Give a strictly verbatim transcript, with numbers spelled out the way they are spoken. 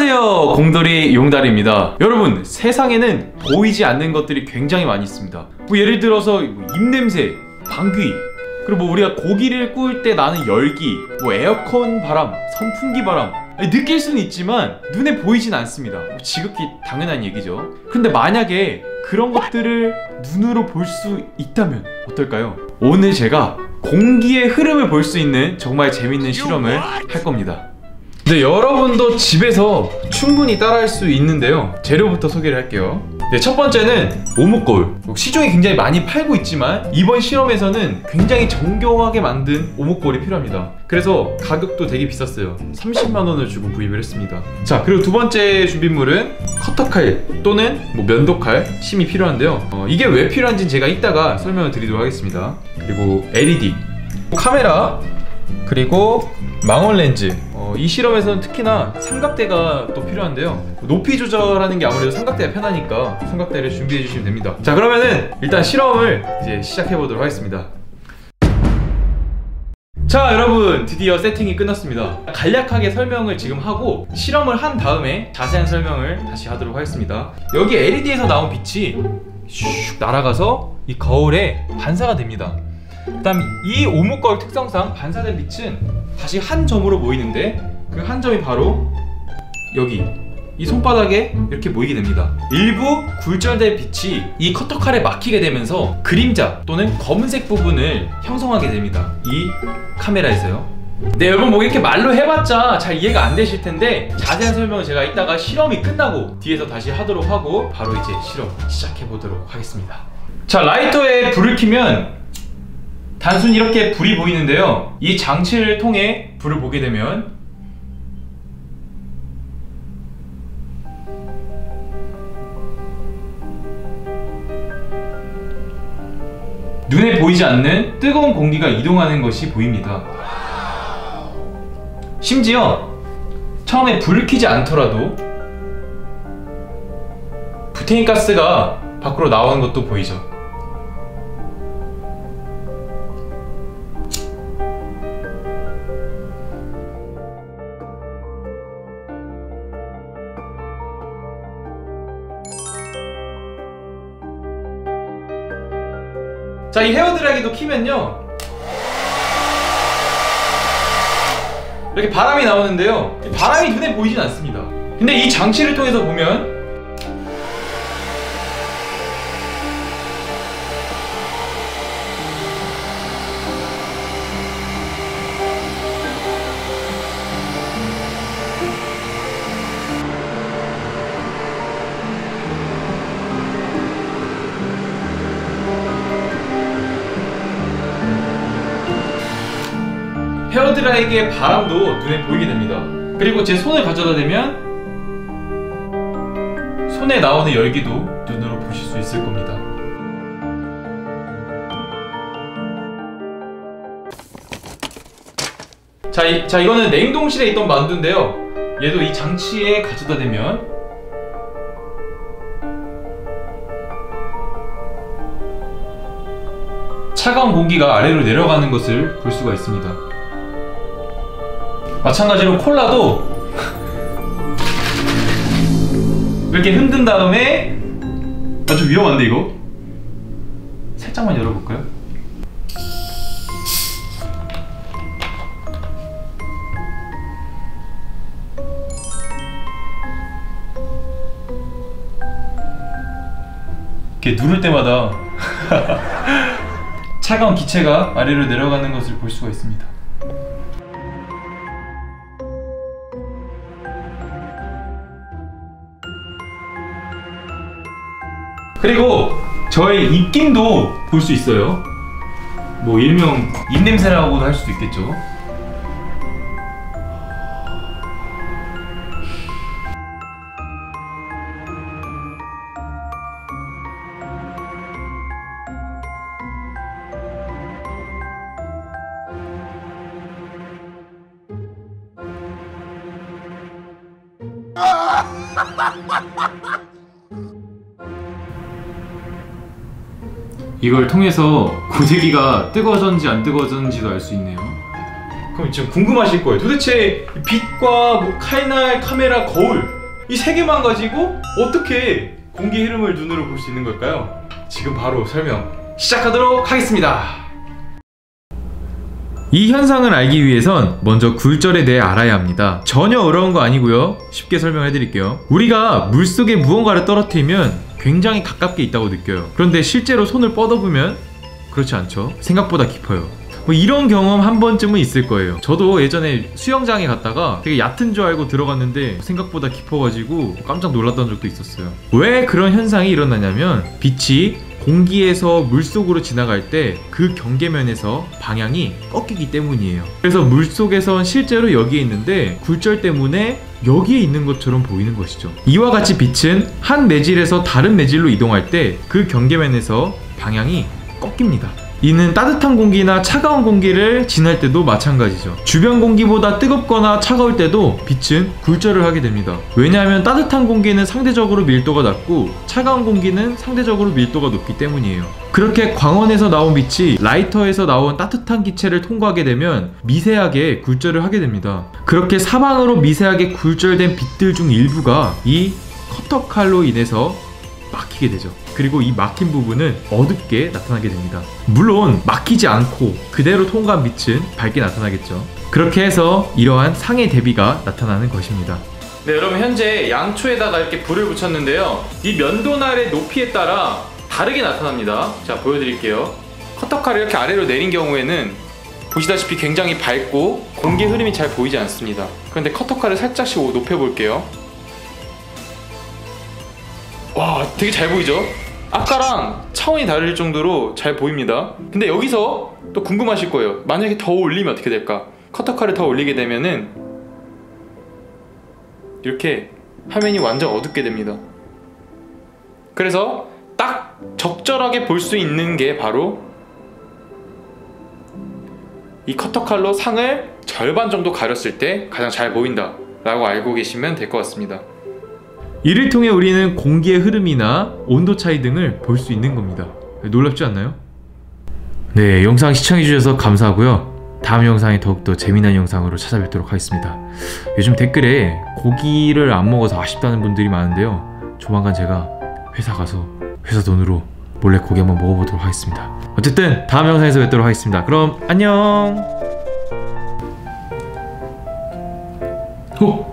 안녕하세요, 공돌이 용달입니다. 여러분, 세상에는 보이지 않는 것들이 굉장히 많이 있습니다. 뭐 예를 들어서 입냄새, 방귀, 그리고 뭐 우리가 고기를 구울 때 나는 열기, 뭐 에어컨 바람, 선풍기 바람, 느낄 수는 있지만 눈에 보이진 않습니다. 지극히 당연한 얘기죠. 근데 만약에 그런 것들을 눈으로 볼 수 있다면 어떨까요? 오늘 제가 공기의 흐름을 볼 수 있는 정말 재밌는 실험을 할 겁니다. 네, 여러분도 집에서 충분히 따라할 수 있는데요. 재료부터 소개를 할게요. 네, 첫 번째는 오목거울. 시중에 굉장히 많이 팔고 있지만 이번 실험에서는 굉장히 정교하게 만든 오목거울이 필요합니다. 그래서 가격도 되게 비쌌어요. 삼십만 원을 주고 구입을 했습니다. 자, 그리고 두 번째 준비물은 커터칼 또는 뭐 면도칼, 심이 필요한데요. 어, 이게 왜 필요한지는 제가 이따가 설명을 드리도록 하겠습니다. 그리고 엘이디, 카메라, 그리고 망원 렌즈. 어, 이 실험에서는 특히나 삼각대가 또 필요한데요. 높이 조절하는 게 아무래도 삼각대가 편하니까 삼각대를 준비해 주시면 됩니다. 자, 그러면은 일단 실험을 이제 시작해 보도록 하겠습니다. 자, 여러분, 드디어 세팅이 끝났습니다. 간략하게 설명을 지금 하고 실험을 한 다음에 자세한 설명을 다시 하도록 하겠습니다. 여기 엘이디에서 나온 빛이 슉 날아가서 이 거울에 반사가 됩니다. 그 다음 이 오목거울 특성상 반사된 빛은 다시 한 점으로 모이는데 그 한 점이 바로 여기 이 손바닥에 이렇게 모이게 됩니다. 일부 굴절된 빛이 이 커터칼에 막히게 되면서 그림자 또는 검은색 부분을 형성하게 됩니다. 이 카메라에서요. 네, 여러분, 뭐 이렇게 말로 해봤자 잘 이해가 안 되실 텐데 자세한 설명은 제가 이따가 실험이 끝나고 뒤에서 다시 하도록 하고 바로 이제 실험 시작해 보도록 하겠습니다. 자, 라이터에 불을 켜면 단순히 이렇게 불이 보이는데요. 이 장치를 통해 불을 보게 되면 눈에 보이지 않는 뜨거운 공기가 이동하는 것이 보입니다. 심지어 처음에 불을 켜지 않더라도 부테인 가스가 밖으로 나오는 것도 보이죠. 자, 이 헤어드라이기도 키면요 이렇게 바람이 나오는데요, 바람이 눈에 보이진 않습니다. 근데 이 장치를 통해서 보면 헤어드라이기의 바람도 눈에 보이게 됩니다. 그리고 제 손을 가져다 대면 손에 나오는 열기도 눈으로 보실 수 있을 겁니다. 자, 이, 자 이거는 냉동실에 있던 만두인데요. 얘도 이 장치에 가져다 대면 차가운 공기가 아래로 내려가는 것을 볼 수가 있습니다. 마찬가지로 콜라도 이렇게 흔든 다음에, 아, 좀 위험한데 이거? 살짝만 열어볼까요? 이렇게 누를 때마다 차가운 기체가 아래로 내려가는 것을 볼 수가 있습니다. 그리고 저의 입김도 볼 수 있어요. 뭐 일명 입냄새라고도 할 수도 있겠죠. 이걸 통해서 고데기가 뜨거워졌는지 안 뜨거워졌는지도 알 수 있네요. 그럼 지금 궁금하실 거예요. 도대체 빛과 뭐 칼날, 카메라, 거울 이 세 개만 가지고 어떻게 공기 흐름을 눈으로 볼 수 있는 걸까요? 지금 바로 설명 시작하도록 하겠습니다. 이 현상을 알기 위해선 먼저 굴절에 대해 알아야 합니다. 전혀 어려운 거 아니고요. 쉽게 설명해 드릴게요. 우리가 물속에 무언가를 떨어뜨리면 굉장히 가깝게 있다고 느껴요. 그런데 실제로 손을 뻗어보면 그렇지 않죠. 생각보다 깊어요. 뭐 이런 경험 한 번쯤은 있을 거예요. 저도 예전에 수영장에 갔다가 되게 얕은 줄 알고 들어갔는데 생각보다 깊어가지고 깜짝 놀랐던 적도 있었어요. 왜 그런 현상이 일어나냐면 빛이 공기에서 물속으로 지나갈 때 그 경계면에서 방향이 꺾이기 때문이에요. 그래서 물속에선 실제로 여기에 있는데 굴절 때문에 여기에 있는 것처럼 보이는 것이죠. 이와 같이 빛은 한 매질에서 다른 매질로 이동할 때 그 경계면에서 방향이 꺾입니다. 이는 따뜻한 공기나 차가운 공기를 지날 때도 마찬가지죠. 주변 공기보다 뜨겁거나 차가울 때도 빛은 굴절을 하게 됩니다. 왜냐하면 따뜻한 공기는 상대적으로 밀도가 낮고 차가운 공기는 상대적으로 밀도가 높기 때문이에요. 그렇게 광원에서 나온 빛이 라이터에서 나온 따뜻한 기체를 통과하게 되면 미세하게 굴절을 하게 됩니다. 그렇게 사방으로 미세하게 굴절된 빛들 중 일부가 이 커터칼로 인해서 막히게 되죠. 그리고 이 막힌 부분은 어둡게 나타나게 됩니다. 물론 막히지 않고 그대로 통과한 빛은 밝게 나타나겠죠. 그렇게 해서 이러한 상해 대비가 나타나는 것입니다. 네, 여러분 현재 양초에다가 이렇게 불을 붙였는데요. 이 면도날의 높이에 따라 다르게 나타납니다. 자, 보여드릴게요. 커터칼을 이렇게 아래로 내린 경우에는 보시다시피 굉장히 밝고 공기 흐름이 잘 보이지 않습니다. 그런데 커터칼을 살짝씩 높여볼게요. 와, 되게 잘 보이죠? 아까랑 차원이 다를 정도로 잘 보입니다. 근데 여기서 또 궁금하실 거예요. 만약에 더 올리면 어떻게 될까? 커터칼을 더 올리게 되면은 이렇게 화면이 완전 어둡게 됩니다. 그래서 딱 적절하게 볼 수 있는 게 바로 이 커터칼로 상을 절반 정도 가렸을 때 가장 잘 보인다 라고 알고 계시면 될 것 같습니다. 이를 통해 우리는 공기의 흐름이나 온도 차이 등을 볼 수 있는 겁니다. 놀랍지 않나요? 네, 영상 시청해주셔서 감사하고요. 다음 영상에 더욱더 재미난 영상으로 찾아뵙도록 하겠습니다. 요즘 댓글에 고기를 안 먹어서 아쉽다는 분들이 많은데요. 조만간 제가 회사 가서 회사 돈으로 몰래 고기 한번 먹어보도록 하겠습니다. 어쨌든 다음 영상에서 뵙도록 하겠습니다. 그럼 안녕. 호!